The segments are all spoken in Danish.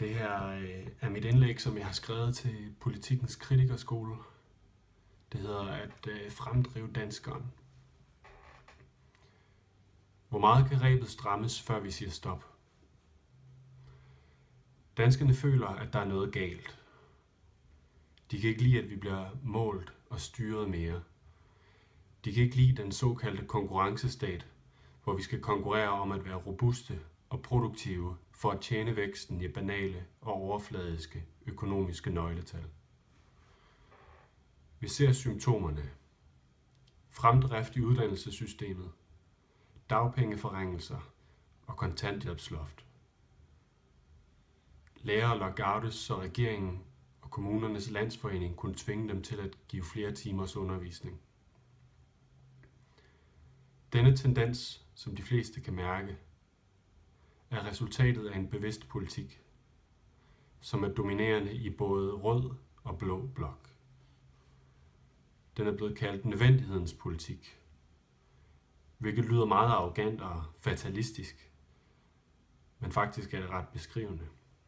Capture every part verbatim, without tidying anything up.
Det her øh, er mit indlæg, som jeg har skrevet til Politikens Kritikerskole. Det hedder at øh, fremdrive danskeren. Hvor meget kan rebet strammes, før vi siger stop? Danskerne føler, at der er noget galt. De kan ikke lide, at vi bliver målt og styret mere. De kan ikke lide den såkaldte konkurrencestat, hvor vi skal konkurrere om at være robuste og produktive for at tjene væksten i banale og overfladiske økonomiske nøgletal. Vi ser symptomerne. Fremdrift i uddannelsessystemet, dagpengeforringelser og kontanthjælpsloft. Lærere lockoutes, så regeringen og kommunernes landsforening kunne tvinge dem til at give flere timers undervisning. Denne tendens, som de fleste kan mærke, er resultatet af en bevidst politik, som er dominerende i både rød og blå blok. Den er blevet kaldt nødvendighedens politik, hvilket lyder meget arrogant og fatalistisk, men faktisk er det ret beskrivende.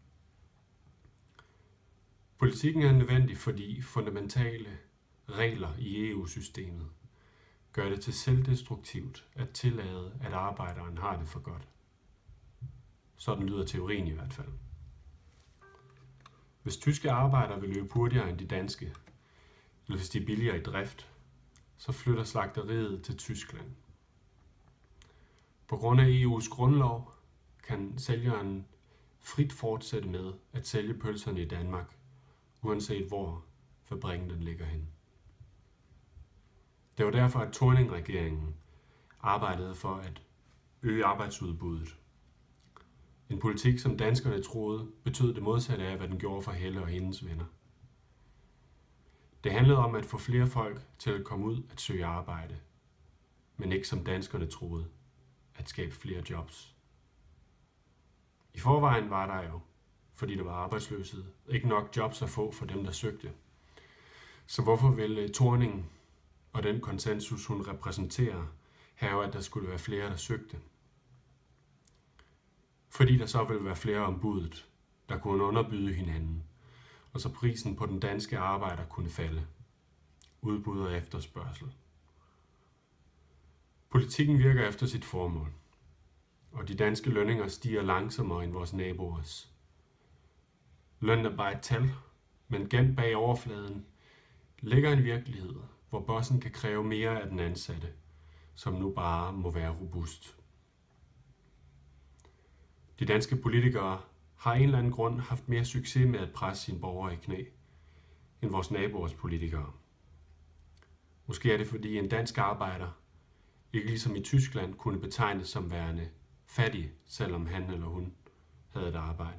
Politikken er nødvendig, fordi fundamentale regler i E U-systemet gør det til selvdestruktivt at tillade, at arbejderen har det for godt. Sådan lyder teorien i hvert fald. Hvis tyske arbejdere vil løbe hurtigere end de danske, eller hvis de er billigere i drift, så flytter slagteriet til Tyskland. På grund af E U's grundlov kan sælgeren frit fortsætte med at sælge pølserne i Danmark, uanset hvor fabrikken den ligger hen. Det var derfor, at Thorning-regeringen arbejdede for at øge arbejdsudbuddet. En politik, som danskerne troede, betød det modsatte af, hvad den gjorde for Helle og hendes venner. Det handlede om at få flere folk til at komme ud at søge arbejde, men ikke som danskerne troede, at skabe flere jobs. I forvejen var der jo, fordi der var arbejdsløshed, ikke nok jobs at få for dem, der søgte. Så hvorfor ville Thorning og den konsensus, hun repræsenterer, have, at der skulle være flere, der søgte? Fordi der så ville være flere om budet, der kunne underbyde hinanden, og så prisen på den danske arbejder kunne falde. Udbud og efterspørgsel. Politikken virker efter sit formål, og de danske lønninger stiger langsommere end vores naboers. Lønnen er bare et tal, men gemt bag overfladen ligger en virkelighed, hvor bossen kan kræve mere af den ansatte, som nu bare må være robust. De danske politikere har af en eller anden grund haft mere succes med at presse sine borgere i knæ, end vores naboers politikere. Måske er det fordi en dansk arbejder, ikke ligesom i Tyskland, kunne betegnes som værende fattig, selvom han eller hun havde et arbejde.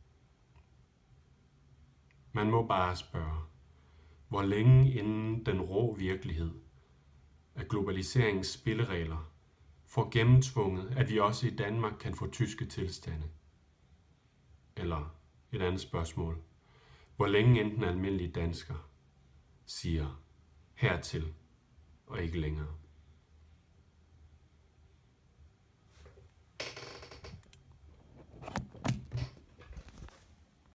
Man må bare spørge, hvor længe inden den rå virkelighed af globaliseringens spilleregler får gennemtvunget, at vi også i Danmark kan få tyske tilstande. Eller et andet spørgsmål. Hvor længe enten almindelige danskere siger hertil og ikke længere.